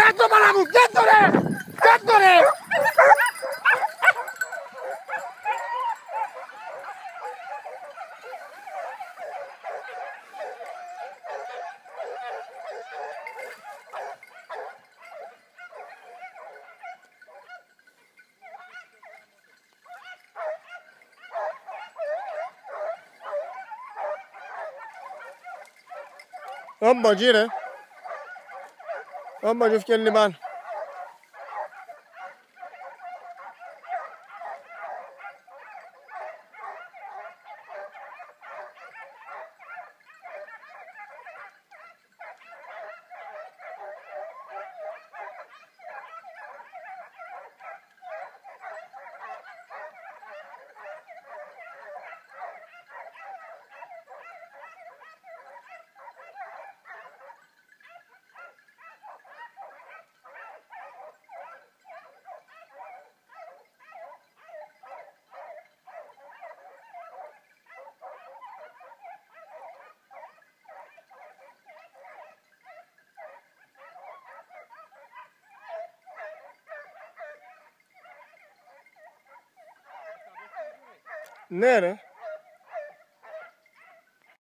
κάτω μάνα μου, κάτω ρε! Κάτω ρε! Amma gire. Amma شوف كان اللي معنا. Nere?